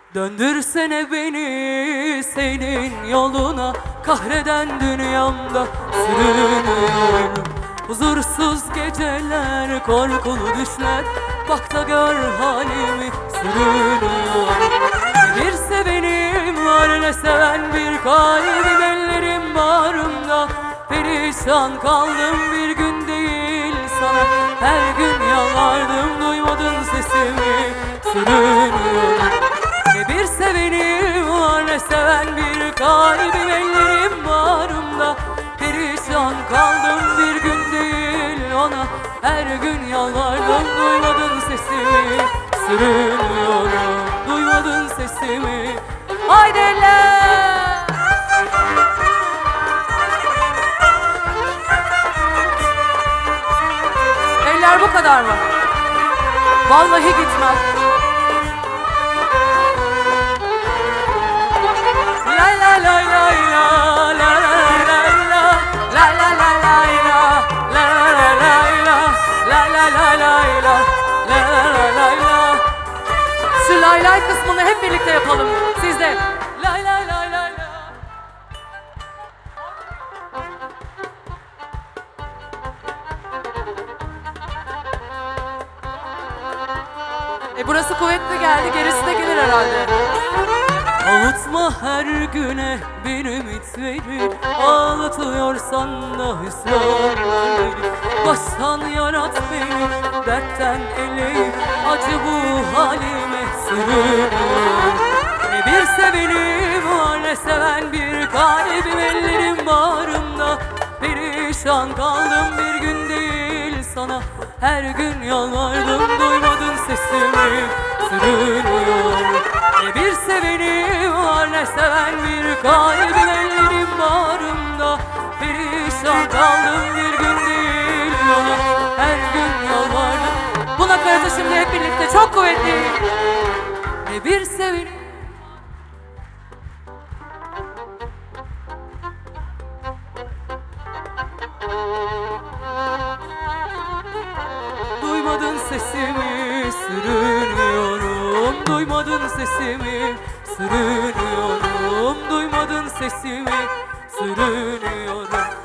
Döndürsene beni senin yoluna, kahreden dünyamda sürünüyorum. Huzursuz geceler, korkulu düşler, bak da gör halimi, sürünüyorum. Ne bir sevenim var, ne seven bir kalbim, ellerim bağrımda. Perişan kaldım, bir gün değil sana her gün yalvardım, duymadın sesimi, sürünüyorum. Ne bir sevenim var, ne seven bir kalbim, ellerim bağrımda. Perişan kaldım, bir gün değil ona her gün yalvardım, duymadın sesimi, sürünüyorum, duymadın sesimi. Haydi eller! Eller bu kadar mı? Vallahi gitmem. Şu lay lay kısmını hep birlikte yapalım. Siz de lay lay lay lay. Burası kuvvetli geldi, gerisi de gelir herhalde. Avutma her güne bir ümit verir, ağlatıyorsan da hüsranlar. Baştan yarat beni, dertten eleyip acı bu halime, sürünüyorum. Ne bir sevenim var, ne seven bir kalbim, ellerim bağrımda. Perişan kaldım, bir gün değil sana her gün yalvardım, duymadın sesimi, sürünüyorum. Ne bir sevenim var, ne seven bir kalbim, ellerim bağrımda. Perişan kaldım, bir gün değil ona her gün yalvardım. Bu nakaratı şimdi hep birlikte çok kuvvetli. Ne bir sevenim. Duymadın sesimi, sürünüyorum. Duymadın sesimi, sürünüyorum. Duymadın sesimi, sürünüyorum.